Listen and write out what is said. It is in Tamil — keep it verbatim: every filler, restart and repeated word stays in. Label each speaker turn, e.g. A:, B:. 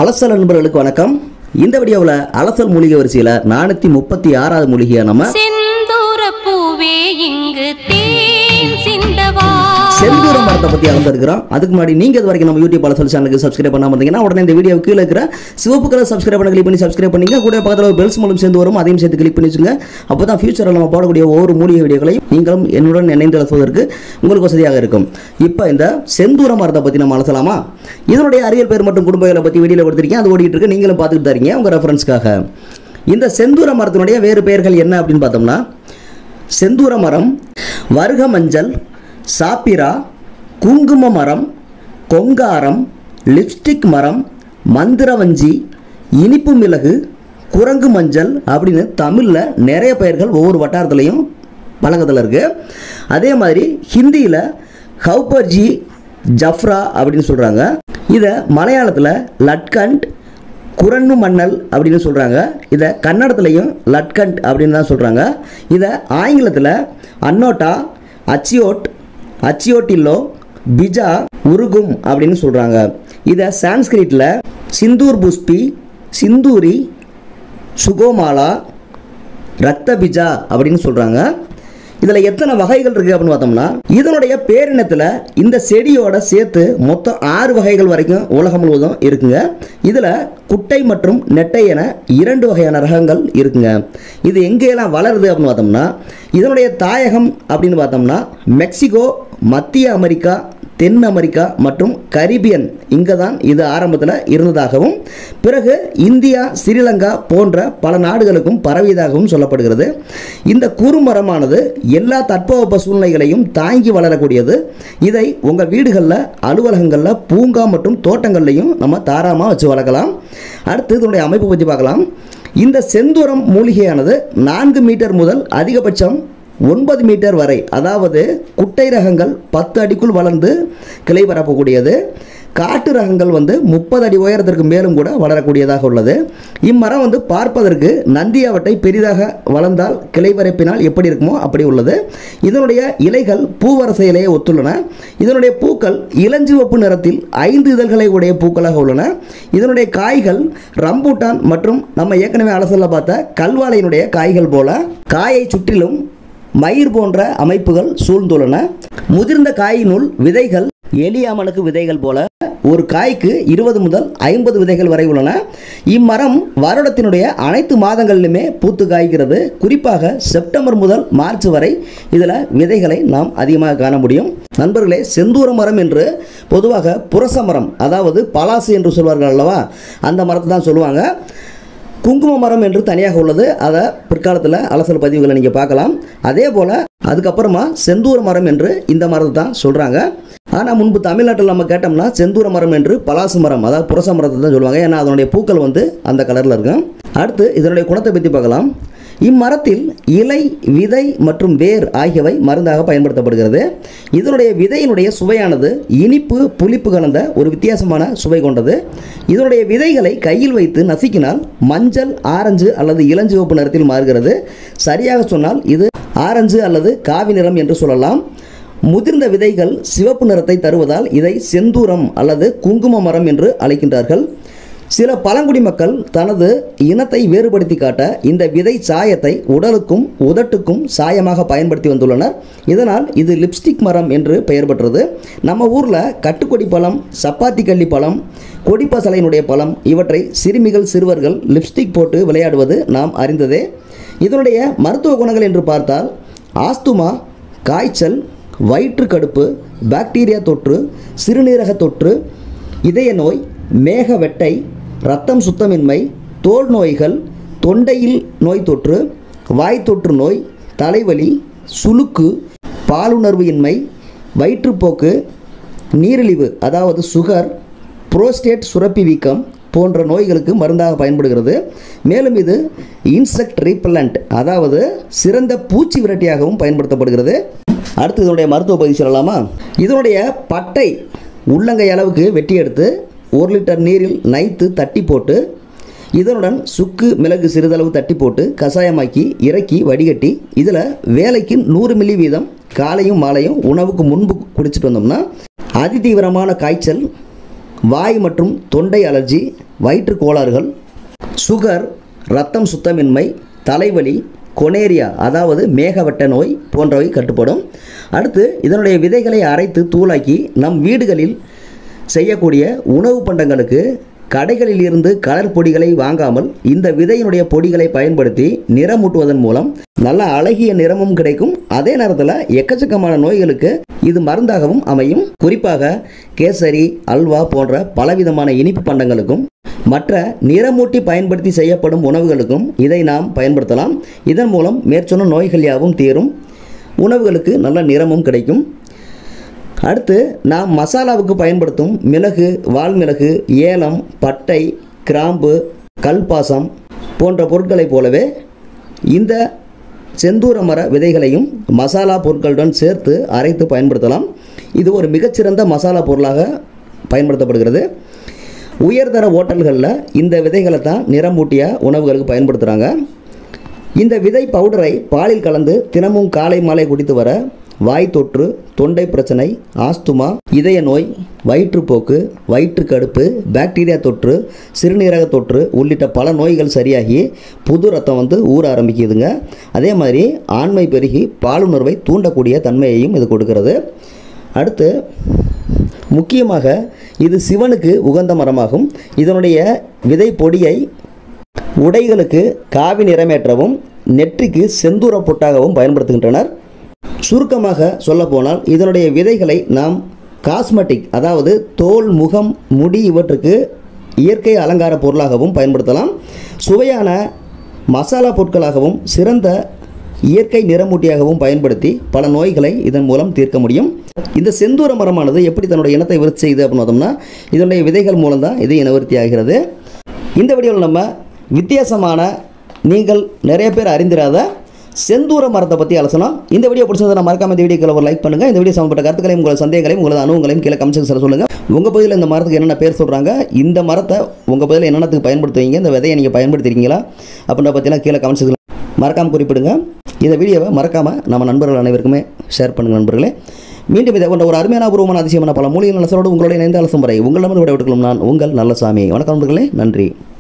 A: அலசல் நண்பர்களுக்கு வணக்கம். இந்த வீடியோவில் அலசல் மூலிகை வரிசையில் நானூற்றி முப்பத்தி ஆறாவது மூலிகையை நம்ம செந்தூர மரத்தை பற்றி அலசிருக்கிறோம். அதுக்கு முன்னாடி நீங்கள் இது வரைக்கும் நம்ம யூடியூப் அலசல் சேனலுக்கு சப்ஸ்கிரைப் பண்ணாமல் இருந்தீங்கன்னா உடனே இந்த வீடியோ கீழே இருக்கிற சிவப்பு கலர் சப்ஸ்கிரைப் பண்ண கிளிக் பண்ணி சப்ஸ்கிரைப் பண்ணிங்க. கூட பக்கத்தில் ஒரு பெல்ஸ் மூலம் சேர்ந்து வரும், அதையும் சேர்த்து கிளிக் பண்ணி வச்சுங்க. அப்போ தான் ஃபியூச்சரில் நம்ம போடக்கூடிய ஒவ்வொரு மூலிகை வீடியோக்களையும் நீங்களும் என்னுடன் இணைந்து அலசுவதற்கு உங்களுக்கு வசதியாக இருக்கும். இப்போ இந்த செந்தூர மரத்தை பற்றி நம்ம அலசலாமா? இதனுடைய அறிவியல் பேர் மற்றும் குடும்பங்களை பற்றி வீடியோவில் கொடுத்துருக்கேன், அது ஓடிட்டு இருக்கு, நீங்களும் பார்த்துட்டு தரீங்க உங்கள் ரெஃபரன்ஸ்க்காக. இந்த செந்தூர மரத்தினுடைய வேறு பெயர்கள் என்ன அப்படின்னு பார்த்தோம்னா, செந்தூர மரம், வருக மஞ்சள், சாப்பிரா, குங்கும மரம், கொங்காரம், லிப்ஸ்டிக் மரம், மந்திரவஞ்சி, இனிப்பு மிளகு, குரங்கு மஞ்சள் அப்படின்னு தமிழில் நிறைய பெயர்கள் ஒவ்வொரு வட்டாரத்துலேயும் பழக்கத்தில் இருக்குது. அதே மாதிரி ஹிந்தியில் ஹவுபர்ஜி ஜஃப்ரா அப்படின்னு சொல்கிறாங்க. இதை மலையாளத்தில் லட்கண்ட், குரன்னு மன்னல் அப்படின்னு சொல்கிறாங்க. இதை கன்னடத்துலையும் லட்கண்ட் அப்படின்னு தான் சொல்கிறாங்க. இதை ஆங்கிலத்தில் அன்னோட்டா, அச்சியோட், அச்சியோட்டில்லோ, பிஜா, உருகும் அப்படின்னு சொல்கிறாங்க. இதை சான்ஸ்கிரிட்டில் சிந்தூர் புஷ்பி, சிந்தூரி, சுகோமாலா, ரத்த பிஜா அப்படின்னு சொல்கிறாங்க. இதில் எத்தனை வகைகள் இருக்குது அப்படின்னு பார்த்தோம்னா, இதனுடைய பேரினத்தில் இந்த செடியோட சேர்த்து மொத்தம் ஆறு வகைகள் வரைக்கும் உலகம் முழுவதும் இருக்குங்க. இதில் குட்டை மற்றும் நெட்டை என இரண்டு வகையான ரகங்கள் இருக்குங்க. இது எங்கேயெல்லாம் வளருது அப்படின்னு பார்த்தோம்னா, இதனுடைய தாயகம் அப்படின்னு பார்த்தோம்னா மெக்சிகோ, மத்திய அமெரிக்கா, தென் அமெரிக்கா மற்றும் கரிபியன் இங்கே தான் இது ஆரம்பத்தில் இருந்ததாகவும் பிறகு இந்தியா, ஸ்ரீலங்கா போன்ற பல நாடுகளுக்கும் பரவியதாகவும் சொல்லப்படுகிறது. இந்த குறுமரமானது எல்லா தட்பவெப்ப சூழ்நிலைகளையும் தாங்கி வளரக்கூடியது. இதை உங்கள் வீடுகளில், அலுவலகங்களில், பூங்கா மற்றும் தோட்டங்கள்லையும் நம்ம தாராளமாக வச்சு வளர்க்கலாம். அடுத்து இதனுடைய அமைப்பு பற்றி பார்க்கலாம். இந்த செந்தூரம் மூலிகையானது நான்கு மீட்டர் முதல் அதிகபட்சம் ஒன்பது மீட்டர் வரை, அதாவது குட்டை ரகங்கள் பத்து அடிக்குள் வளர்ந்து கிளை பரப்பக்கூடியது. காட்டு ரகங்கள் வந்து முப்பது அடி உயரத்திற்கு மேலும் கூட வளரக்கூடியதாக உள்ளது. இம்மரம் வந்து பார்ப்பதற்கு நந்தியாவட்டை பெரிதாக வளர்ந்தால் கிளை பரப்பினால் எப்படி இருக்குமோ அப்படி உள்ளது. இதனுடைய இலைகள் பூவரசையிலேயே ஒத்துள்ளன. இதனுடைய பூக்கள் இளஞ்சிவப்பு நிறத்தில் ஐந்து இதழ்களை உடைய பூக்களாக உள்ளன. இதனுடைய காய்கள் ரம்பூட்டான் மற்றும் நம்ம ஏற்கனவே அலசல்ல பார்த்த கல்வாழையினுடைய காய்கள் போல காயை சுற்றிலும் மயிர் போன்ற அமைப்புகள் சூழ்ந்துள்ளன. முதிர்ந்த காயினுள் விதைகள் எலியாமனுக்கு விதைகள் போல ஒரு காய்க்கு இருபது முதல் ஐம்பது விதைகள் வரை உள்ளன. இம்மரம் வருடத்தினுடைய அனைத்து மாதங்களிலுமே பூத்து காய்கிறது. குறிப்பாக செப்டம்பர் முதல் மார்ச் வரை இதில் விதைகளை நாம் அதிகமாக காண முடியும். நண்பர்களே, செந்தூர மரம் என்று பொதுவாக புரச மரம், அதாவது பலாசு என்று சொல்வார்கள் அல்லவா, அந்த மரத்தை தான் சொல்லுவாங்க. குங்கும மரம் என்று தனியாக உள்ளது. அதை பிற்காலத்தில் அலசல் பதிவுகளை நீங்கள் பார்க்கலாம். அதே போல் அதுக்கப்புறமா செந்தூர மரம் என்று இந்த மரத்தை தான் சொல்கிறாங்க. ஆனால் முன்பு தமிழ்நாட்டில் நம்ம கேட்டோம்னா செந்தூர மரம் என்று பலாசு மரம், அதாவது புரச மரத்தை தான் சொல்லுவாங்க. ஏன்னா அதனுடைய பூக்கள் வந்து அந்த கலரில் இருக்கும். அடுத்து இதனுடைய குணத்தை பற்றி பார்க்கலாம். இம்மரத்தில் இலை, விதை மற்றும் வேர் ஆகியவை மருந்தாக பயன்படுத்தப்படுகிறது. இதனுடைய விதையினுடைய சுவையானது இனிப்பு, புளிப்பு கலந்த ஒரு வித்தியாசமான சுவை கொண்டது. இதனுடைய விதைகளை கையில் வைத்து நசுக்கினால் மஞ்சள், ஆரஞ்சு அல்லது இளஞ்சிவப்பு நிறத்தில் மாறுகிறது. சரியாக சொன்னால் இது ஆரஞ்சு அல்லது காவி நிறம் என்று சொல்லலாம். முதிர்ந்த விதைகள் சிவப்பு நிறத்தை தருவதால் இதை செந்தூரம் அல்லது குங்கும மரம் என்று அழைக்கின்றார்கள். சில பழங்குடி மக்கள் தனது இனத்தை வேறுபடுத்தி காட்ட இந்த விதை சாயத்தை உடலுக்கும் உதட்டுக்கும் சாயமாக பயன்படுத்தி வந்துள்ளனர். இதனால் இது லிப்ஸ்டிக் மரம் என்று பெயர் பெற்றது. நம்ம ஊரில் கட்டுக்கொடி பழம், சப்பாத்தி கள்ளி பழம், கொடிப்பசலையினுடைய பழம் இவற்றை சிறுமிகள், சிறுவர்கள் லிப்ஸ்டிக் போட்டு விளையாடுவது நாம் அறிந்ததே. இதனுடைய மருத்துவ குணங்கள் என்று பார்த்தால் ஆஸ்துமா, காய்ச்சல், வயிற்று கடுப்பு, பாக்டீரியா தொற்று, சிறுநீரக தொற்று, இதய நோய், மேக வெட்டை, இரத்தம் சுத்தமின்மை, தோல் நோய்கள், தொண்டையில் நோய் தொற்று, வாய் தொற்று நோய், தலைவலி, சுளுக்கு, பாலுணர்வு இன்மை, வயிற்றுப்போக்கு, நீரிழிவு அதாவது சுகர், புரோஸ்டேட் சுரப்பி வீக்கம் போன்ற நோய்களுக்கு மருந்தாக பயன்படுகிறது. மேலும் இது இன்செக்ட் ரீப்பலண்ட், அதாவது சிறந்த பூச்சி விரட்டியாகவும் பயன்படுத்தப்படுகிறது. அடுத்து இதனுடைய மருத்துவ பகுதி சொல்லலாமா? இதனுடைய பட்டை உள்ளங்கை அளவுக்கு வெட்டி எடுத்து ஒரு லிட்டர் நீரில் நைத்து தட்டி போட்டு இதனுடன் சுக்கு, மிளகு சிறிதளவு தட்டி போட்டு கஷாயமாக்கி இறக்கி வடிகட்டி இதில் வேலைக்கு நூறு மில்லி வீதம் காலையும் மாலையும் உணவுக்கு முன்பு குடிச்சிட்டு வந்தோம்னா அதிதீவிரமான காய்ச்சல், வாய் மற்றும் தொண்டை அலர்ஜி, வயிற்று கோளாறுகள், சுகர், இரத்தம் சுத்தமின்மை, தலைவலி, கொனேரியா அதாவது மேகவட்ட நோய் போன்றவை கட்டுப்படும். அடுத்து இதனுடைய விதைகளை அரைத்து தூளாக்கி நம் வீடுகளில் செய்யக்கூடிய உணவு பண்டங்களுக்கு கடைகளில் இருந்து கலர் பொடிகளை வாங்காமல் இந்த விதையினுடைய பொடிகளை பயன்படுத்தி நிறமூட்டுவதன் மூலம் நல்ல அழகிய நிறமும் கிடைக்கும். அதே நேரத்தில் எக்கச்சக்கமான நோய்களுக்கு இது மருந்தாகவும் அமையும். குறிப்பாக கேசரி, அல்வா போன்ற பலவிதமான இனிப்பு பண்டங்களுக்கும் மற்ற நிறமூட்டி பயன்படுத்தி செய்யப்படும் உணவுகளுக்கும் இதை நாம் பயன்படுத்தலாம். இதன் மூலம் மேற்சொன்ன நோய்கள் யாவும் தீரும், உணவுகளுக்கு நல்ல நிறமும் கிடைக்கும். அடுத்து நாம் மசாலாவுக்கு பயன்படுத்தும் மிளகு, வால்மிளகு, ஏலம், பட்டை, கிராம்பு, கல்பாசம் போன்ற பொருட்களைப் போலவே இந்த செந்தூர மர விதைகளையும் மசாலா பொருட்களுடன் சேர்த்து அரைத்து பயன்படுத்தலாம். இது ஒரு மிகச்சிறந்த மசாலா பொருளாக பயன்படுத்தப்படுகிறது. உயர்தர ஹோட்டல்களில் இந்த விதைகளை தான் நிறமூட்டிய உணவுகளுக்கு பயன்படுத்துகிறாங்க. இந்த விதை பவுடரை பாலில் கலந்து தினமும் காலை மாலை குடித்து வர வாய் தொற்று, தொண்டை பிரச்சனை, ஆஸ்துமா, இதய நோய், வயிற்றுப்போக்கு, வயிற்று கடுப்பு, பாக்டீரியா தொற்று, சிறுநீரக தொற்று உள்ளிட்ட பல நோய்கள் சரியாகி புது ரத்தம் வந்து ஊற ஆரம்பிக்குதுங்க. அதே மாதிரி ஆண்மை பெருகி பாலுணர்வை தூண்டக்கூடிய தன்மையையும் இது கொடுக்கிறது. அடுத்து முக்கியமாக இது சிவனுக்கு உகந்த மரமாகும். இதனுடைய விதை பொடியை உடைகளுக்கு காவி நிறமேற்றவும் நெற்றிக்கு செந்தூர பொட்டாகவும் பயன்படுத்துகின்றனர். சுருக்கமாக சொல்லப்போனால் இதனுடைய விதைகளை நாம் காஸ்மெட்டிக் அதாவது தோல், முகம், முடி இவற்றுக்கு இயற்கை அலங்கார பொருளாகவும் பயன்படுத்தலாம். சுவையான மசாலா பொருட்களாகவும் சிறந்த இயற்கை நிறமூட்டியாகவும் பயன்படுத்தி பல நோய்களை இதன் மூலம் தீர்க்க முடியும். இந்த செந்தூர மரமானது எப்படி தன்னுடைய இனத்தை விருத்தி செய்யுது அப்படின்னு பார்த்தோம்னா இதனுடைய விதைகள் மூலம் தான் இது இனவிருத்தி ஆகிறது. இந்த வீடியோவில் நம்ம வித்தியாசமான, நீங்கள் நிறைய பேர் அறிந்திராத செந்தூர மரத்தை பற்றி அலசணும். இந்த வீடியோ பிடிச்சிருந்தா மறக்காம இந்த வீடியோக்கு ஒரு லைக் பண்ணுங்கள். இந்த வீடியோ சம்பந்தப்பட்ட கருத்துக்களையும் உங்களோட சந்தேகங்களையும் உங்களோட அனுபவங்களையும் கீழே கமெண்ட் செக்ஷனில் சொல்லுங்கள். உங்கள் பகுதியில் இந்த மரத்துக்கு என்னென்ன பேர் சொல்கிறாங்க, இந்த மரத்தை உங்கள் பகுதியில் என்னென்னத்துக்கு பயன்படுத்துவீங்க, இந்த விதையை நீங்கள் பயன்படுத்திருக்கீங்களா அப்படின்ற பற்றிலாம் கீழே கமெண்ட் செக்ஷனில் மறக்காமல் குறிப்பிடுங்க. இந்த வீடியோவை மறக்காமல் நம்ம நண்பர்கள் அனைவருக்குமே ஷேர் பண்ணுங்கள். நண்பர்களே, மீண்டும் இதை கொண்ட ஒரு அருமையான அபூர்வமான அதிசயமான பல மூலிகை நலசரோடு உங்களுடைய இணைந்த அலசும் வரை உங்களிடம் விட விட்டுக்கொள்ளும் நான் உங்கள் நல்லசாமி. வணக்கம் நண்பர்களே, நன்றி.